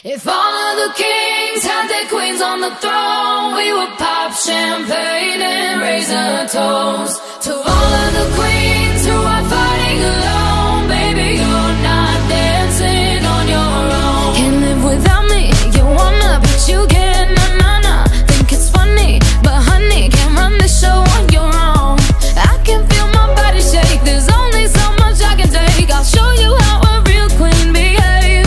If all of the kings had their queens on the throne, we would pop champagne and raise a toast to all of the queens who are fighting alone. Baby, you're not dancing on your own. Can't live without me, you wanna, but you can't, nah. Think it's funny, but honey, can't run the show on your own. I can feel my body shake, there's only so much I can take. I'll show you how a real queen behaves.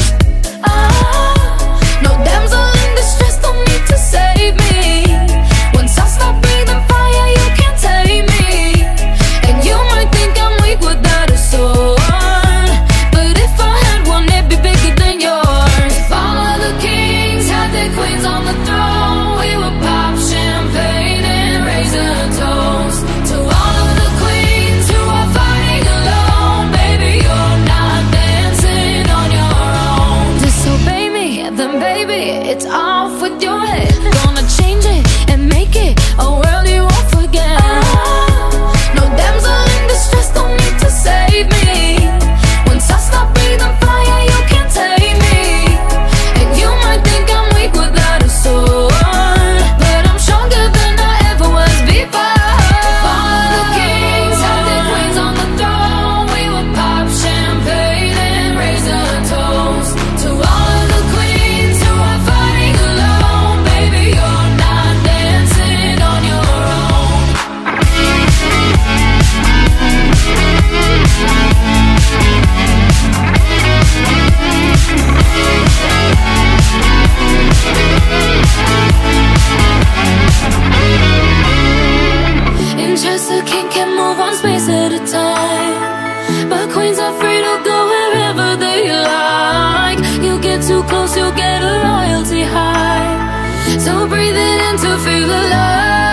No damsel in distress, don't need to save me. Once I stop breathing fire, you can't tame me. And you might think I'm weak without a sword, but if I had one, it'd be bigger than yours. If all of the kings had their queens on the throne, we would pop champagne and raise a toast to all of the queens who are fighting alone. Baby, you're not dancing on your own. Disobey me, then baby, it's off with your head. Gonna change it and make it a world you won't forget. No damsel in distress, don't need to save me. Once I stop breathing fire, you can't tame me. And you might think I'm weak without a sword, but I'm stronger than I ever was before. If all of the kings had their queens on the throne, we would pop champagne and raise a toast to all of the queens who are fighting alone. Baby, you're not dancing on your own. In chess, a king can move one space at a time, but queens are free to go wherever they like. You get too close, you'll get a royalty high, so breathe it in to feel alive.